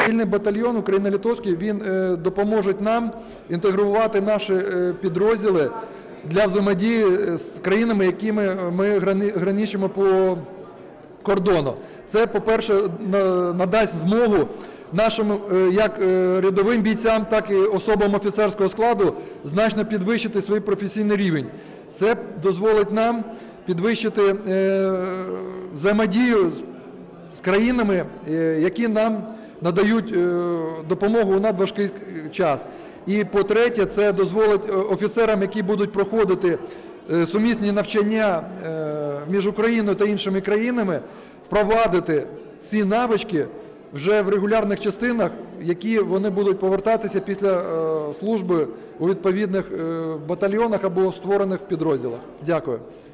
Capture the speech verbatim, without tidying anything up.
Спільний батальйон україно-литовський, він допоможе нам інтегрувати наші підрозділи для взаємодії з країнами, якими ми граничимо по кордону. Це, по-перше, надасть змогу нашим як рядовим бійцям, так і особам офіцерського складу значно підвищити свій професійний рівень. Це дозволить нам підвищити взаємодію з країнами, які нам надають допомогу у надважкий час. І, по-третє, це дозволить офіцерам, які будуть проходити сумісні навчання між Україною та іншими країнами, впровадити ці навички вже в регулярних частинах, які вони будуть повертатися після служби у відповідних батальйонах або створених підрозділах. Дякую.